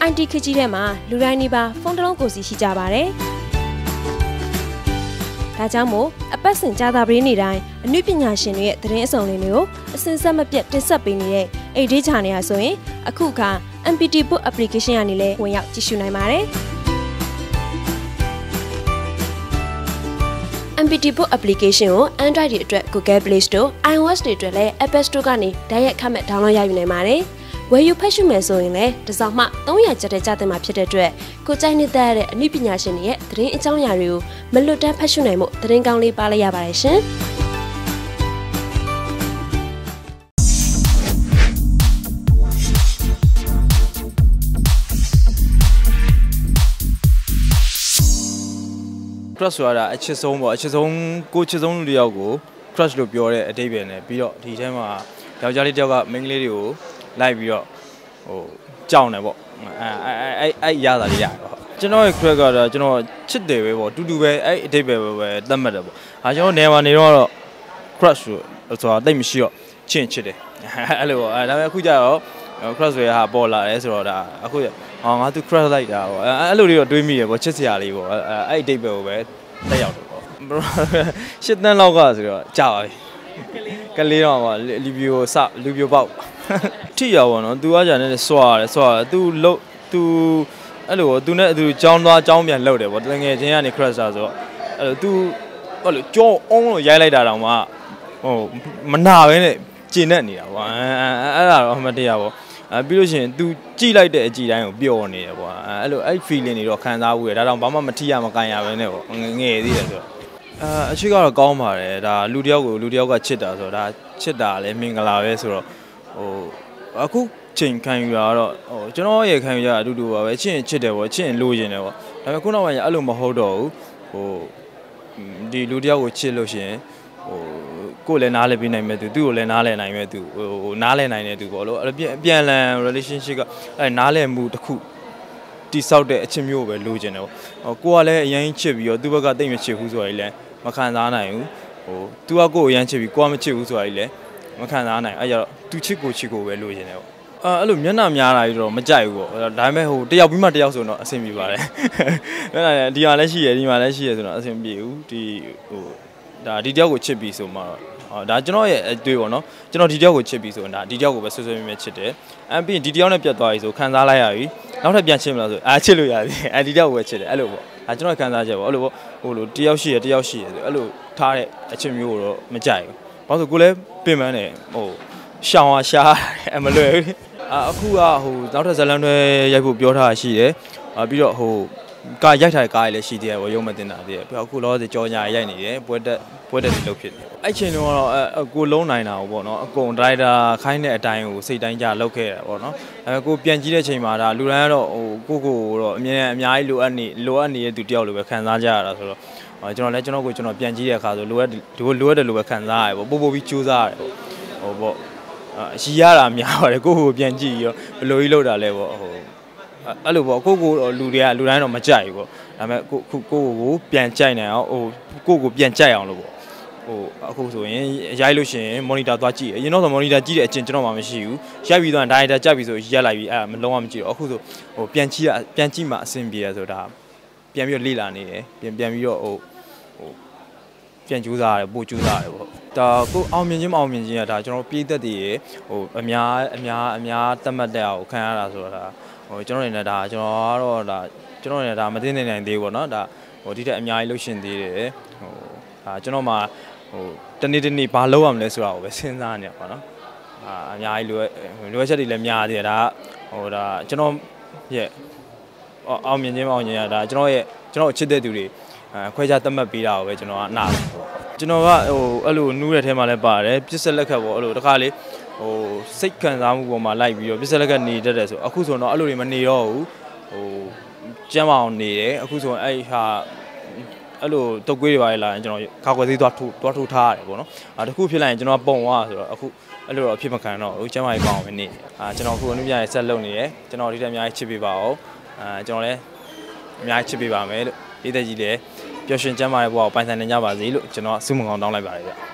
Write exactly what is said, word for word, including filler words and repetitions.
I T ခေတ်ကြီးထဲမှာလူတိုင်းနီးပါးဖုန်းတစ်လုံးကိုယ်စီရှိကြပါတယ်။ဒါကြောင့်မို့အပတ်စဉ်ကြာသပတေးနေ့တိုင်းအနုပညာရှင်တွေရဲ့သတင်းအစုံလေးတွေကိုအစဉ်ဆက်မပြတ်တင်ဆက်ပေးနေတဲ့ A D Channel ဆိုရင်အခုအခါ M P T Book application ကနေလည်းဝင်ရောက်ကြည့်ရှုနိုင်ပါတယ်။ M P T Book application ကို Android တွေအတွက် Google Play Store, iOS တွေအတွက်လည်း Apple Store ကနေတိုက်ရိုက်ခက်မဲ့ download ရယူနိုင်ပါတယ်။ဝယ်ယူဖတ်ရှုမယ်ဆိုရင်လည်းတစ်စောင်မှသုံးရာကျပ်တဲ့ကျတဲ့မှာဖြစ်တဲ့အတွက်ကိုကြိုက်နေတဲ့တဲ့အနုပညာရှင်တွေရဲ့သတင်းအကြောင်းအရာတွေကိုမလွတ်တမ်းဖတ်ရှုနိုင်မှုသတင်းကောင်းလေးပါလိုက်ရပါတယ်ရှင်။ crush ဆိုတာအချစ်ဆုံးပေါ့အချစ်ဆုံးကိုချစ်ဆုံးလူတယောက်ကို crush လို့ပြောတဲ့အဓိပ္ပာယ်နဲ့ပြီးတော့ဒီထဲမှာယောက်ျားလေးတယောက်ကမိန်းကလေးတွေကိုလိုက်ပြီးတော့ဟိုကြောက်နေပေါ့အဲအဲအဲရတာလေးရတယ်ပေါ့ကျွန်တော်ရဲ့ crush ကတော့ကျွန်တော်ချစ်တယ်ပဲပေါ့တူတူပဲအဲအဓိပ္ပာယ်ပဲပဲသတ်မှတ်တယ်ပေါ့ဟာကျွန်တော်နေမှာနေတော့ crush ဆိုတာတိတ်မရှိတော့ချင့်ချစ်တယ်အဲ့လိုပေါ့အဲဒါပေမဲ့အခုကျတော့ crush တွေဟာပေါ်လာတယ်ဆိုတော့ဒါအခုဟောငါသူ crush လိုက်တာပေါ့အဲ့လိုလေးတော့တွေးမိတယ်ပေါ့ချစ်စရာလေးပေါ့အဲအဲ့အဓိပ္ပာယ်ကိုပဲတက်ရောက်တယ်ပေါ့ရှစ်တန်းလောက်ကဆိုတော့ကြာပါပြီကလေးတော့ပေါ့လူပြိုစလူပြိုပေါက်ထိရပါတော့ तू ကကြာနေစွာတယ်စွာတယ် तू လုတ် तू အဲ့လို तू နဲ့ तू ကြောင်းသွားကြောင်းပြန်လှုပ်တယ်ပေါ့တကယ်ချင်းကနေ crush ဆိုတော့အဲ့လို तू အဲ့လိုကြောအောင်လို့ရိုက်လိုက်တာတောင်မှဟိုမနာပဲနဲ့ကျင်နေနေတာပေါ့အဲ့ဒါတော့အမှတ်တရပေါ့အဲပြီးလို့ရှိရင် तू ကြိလိုက်တဲ့အကြည့်တိုင်းကိုပျော်နေတယ်ပေါ့အဲ့လိုအဲ့ feeling တွေတော့ခံစားဘူးရဒါတော့ဘာမှမထိရမကန်ရပဲနဲ့ပေါ့ငယ်သေးတယ်ဆိုတော့အာအချစ်ကတော့ကောင်းပါတယ်ဒါလူတယောက်ကိုလူတယောက်ကချစ်တာဆိုတော့ဒါချစ်တာလည်းမင်္ဂလာပဲဆိုတော့ဟိုအခုချိန်ခံယူတာတော့ဟိုကျွန်တော်ရဲ့ခံယူရအတူတူပါပဲချစ်ရင်ချစ်တယ်ပေါ့ချစ်ရင်လိုချင်တယ်ပေါ့ဒါပေမဲ့ခုနောက်ပိုင်းအဲ့လိုမဟုတ်တော့ဘူးဟိုဒီလူတယောက်ကိုချစ်လို့ရှိရင်ဟိုကိုယ်လည်းနားလည်ပြီးနိုင်မဲ့သူသူ့ကိုလည်းနားလည်နိုင်မဲ့သူဟိုနားလည်နိုင်တဲ့သူပေါ့လို့အဲ့ပြန်ပြန်လန် relationship ကအဲ့နားလည်မှုတစ်ခုတိဆောက်တဲ့အချစ်မျိုးပဲလိုချင်တယ်ပေါ့ဟိုကိုကလည်းအရင်ချစ်ပြီးတော့သူ့ဘက်ကတိတ်မချစ်ဘူးဆိုတာကြီးလည်းမခံစားနိုင်ဘူးဟိုသူကကိုယ်အရင်ချစ်ပြီးကိုကမချစ်ဘူးဆိုတာကြီးလည်းမခံစားနိုင်အဲ့ကြတော့သူချစ်ကိုချစ်ကိုပဲလိုချင်တယ်ပေါ့အဲအဲ့လိုမျက်နှာများတာကြီးတော့မကြိုက်ဘူးပေါ့ဒါပေမဲ့ဟိုတယောက်ပြီးမှတယောက်ဆိုတော့အဆင်ပြေပါတယ်မျက်နှာလည်းဒီမှာလည်းရှိရဒီမှာလည်းရှိရဆိုတော့အဆင်ပြေဘူးဒီဟိုဒါဒီတယောက်ကိုချစ်ပြီးဆိုမှတော့ဟောဒါကျွန်တော်ရဲ့အတွေ့ပေါ့နော်ကျွန်တော်ဒီတယောက်ကိုချစ်ပြီးဆိုရင်ဒါဒီတယောက်ကိုပဲဆွဆွမြဲမြဲချစ်တယ်အဲပြီးရင်ဒီတယောက်နဲ့ပြတ်သွားပြီဆိုခံစားလိုက်ရပြီနောက်ထပ်ပြန်ချစ်မလားဆိုအာချစ်လို့ရပြီအဲဒီတယောက်ကိုပဲချစ်တယ်အဲ့လိုပေါ့အဲကျွန်တော်ခံစားချက်ပေါ့အဲ့လိုပေါ့ဟိုလိုတယောက်ရှိရတယောက်ရှိရဆိုအဲ့လိုထားတဲ့အချစ်မျိုးကိုတော့မကြိုက်ဘူးဘာလို့ဆိုကိုလည်းပင်ပန်းတယ်ဟိုရှောင်းအားရှားအမလွယ်ဘူးအခုကဟိုနောက်ထပ်ဇလန်တွေရိုက်ဖို့ပြောထားတာရှိတယ်ပြီးတော့ဟိုကာရိုက်ထားတဲ့ကားတွေလည်းရှိသေးတယ်ရုံးမတင်တာသေးတယ်ပြီးတော့အခုလောဆယ်ကြောညာရိုက်နေတယ်ပွဲတက်ပွဲတက်တွေလုပ်ဖြစ်တယ်အဲ့ချိန်တုန်းကတော့အကိုလုံးနိုင်တာပေါ့နော်အကုန်ဒရိုက်တာခိုင်းတဲ့အတိုင်းကိုစိတ်တိုင်းကြလုပ်ခဲ့တယ်ပေါ့နော်အဲကိုပြန်ကြည့်တဲ့ချိန်မှာဒါလူတိုင်းကတော့ဟိုကိုကိုတော့အမြဲအများကြီးလိုအပ်နေလိုအပ်နေတဲ့သူတယောက်လိုပဲခံစားကြရတာဆိုတော့ကျွန်တော်လည်းကျွန်တော်ကိုကျွန်တော်ပြန်ကြည့်တဲ့အခါဆိုလိုအပ်ဒီလိုအပ်တယ်လို့ပဲခံစားရတယ်ပေါ့ပို့ပို့ပြီးကြိုးစားရတယ်ပေါ့ဟိုပေါ့အရှိရတာများပါတယ်ကိုကိုပြန်ကြည့်ပြီးတော့ဘယ်လိုကြီးလုပ်တာလဲပေါ့ဟိုအဲ့လိုပေါ့ကိုကိုလူတွေကလူတိုင်းတော့မကြိုက်ဘူးပေါ့ဒါပေမဲ့ကိုကိုကိုကိုပြန်ကြိုက်နိုင်အောင်ဟိုကိုကိုပြန်ကြိုက်အောင်လို့ပေါ့ဟိုအခုဆိုရင်ရိုက်လို့ရှိရင် monitor သွားကြည့်အရင်တော့ဆို monitor ကြည့်တဲ့အချင်းကျွန်တော်မှမရှိဘူးရိုက်ပြီးတော့ data ကြက်ပြီးဆိုရက်လိုက်ပြီးအဲ့မလုံးဝမကြည့်တော့အခုဆိုဟိုပြန်ကြည့်ရပြန်ကြည့်မှအဆင်ပြေရဆိုတာပြန်ပြီးတော့လေ့လာနေတယ်ပြန်ပြန်ပြီးတော့ဟိုဟိုပြန်ကြိုးစားရတယ်ပို့ကြိုးစားရတယ်ပေါ့ဒါကိုအောင်မြင်ခြင်းမအောင်မြင်ခြင်းကဒါကျွန်တော်ပြည်သက်တွေဟိုအများအများအများသတ်မှတ်တဲ့အောင်ခံရတာဆိုတာဟိုကျွန်တော်နေနဲ့ဒါကျွန်တော်ကတော့ဒါကျွန်တော်နေဒါမသိနေနိုင်သေးဘူးပေါ့နော်ဒါဟိုဒီတက်အများကြီးလှုပ်ရှင်သေးတယ်ဟိုဒါကျွန်တော်မှဟိုတနေ့တနေ့ဘာလုပ်ရမလဲဆိုတာကိုပဲစဉ်းစားနေရပါတော့အာအများကြီးလိုလိုအပ်ချက်တွေလည်းများသေးတယ်ဒါဟိုဒါကျွန်တော်ရဲ့အောင်မြင်ခြင်းမအောင်မြင်ရတာကျွန်တော်ရဲ့ကျွန်တော်ချစ်တဲ့သူတွေအဲခွဲခြားသတ်မှတ်ပေးတာကိုပဲကျွန်တော်ကနားတယ်ကျွန်တော်ကဟိုအဲ့လိုနူးတဲ့ထဲမှာလည်းပါတယ်ပြစ်ဆက်လက်ခတ်ပေါ့အဲ့လိုတစ်ခါလေဟိုစိတ်ခံစားမှုပေါ်မှာလိုက်ပြီးတော့ပြစ်ဆက်လက်ခတ်နေတတ်တယ်ဆိုအခုဆိုတော့အဲ့လိုတွေမနေတော့ဘူးဟိုကျမ်းမအောင်နေတယ်အခုဆိုရင်အဲ့ဟာအဲ့လိုတုတ်ကွေးတွေပါလာရင်ကျွန်တော်ခါခွဲသေးသွားထိုးသွားထိုးထားရတယ်ပေါ့နော်အဲတခုဖြစ်လိုက်ရင်ကျွန်တော်ပုံသွားဆိုတော့အခုအဲ့လိုတော့ဖြစ်မခံတော့ဘူးကျမ်းမကြီးပေါအောင်ပဲနေအာကျွန်တော်အခုအနုပြရဲ့ဆက်လုပ်နေတယ်ကျွန်တော်ဒီတက်အများကြီးချစ်ပေးပါအောင်အာကျွန်တော်လည်းအများကြီးချစ်ပေးပါမယ်လို့ပြည်သက်ကြီးလည်းပျော်ရွှင်ကျမ်းမာတဲ့ဘဝကိုပိုင်ဆိုင်နိုင်ကြပါစေလို့ကျွန်တော်ဆုမွန်ကောင်းတောင်းလိုက်ပါတယ်ဗျ